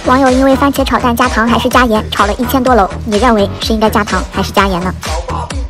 网友因为番茄炒蛋加糖还是加盐，炒了1000多楼，你认为是应该加糖还是加盐呢？